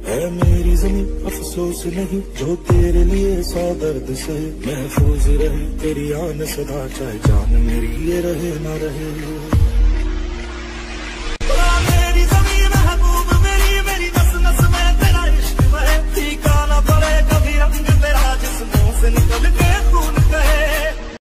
है मेरी ज़मीं अफसोस नहीं, जो तेरे लिए 100 दर्द से महफूज रहे। तेरी आन सदा चाहे जान मेरी ये रहे ना रहे।